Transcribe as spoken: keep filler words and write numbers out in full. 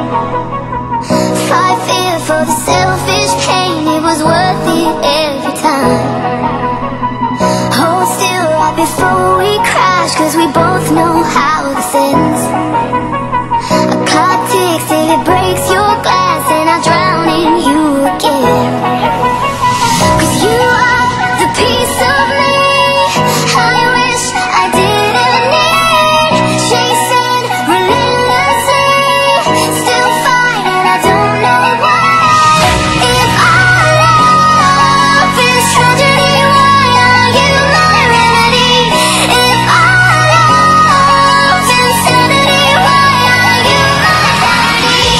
Fight fear for the selfish pain, it was worth it every time. Hold still right before we crash, cause we both know how this ends. A clock ticks till it breaks your glass, and I drown in you again. Cause you are the piece of me I wish I didn't need. Chasing relentlessly, still fight and I don't know why. If our love is tragedy, why are you my remedy? If our love's insanity, why are you my remedy?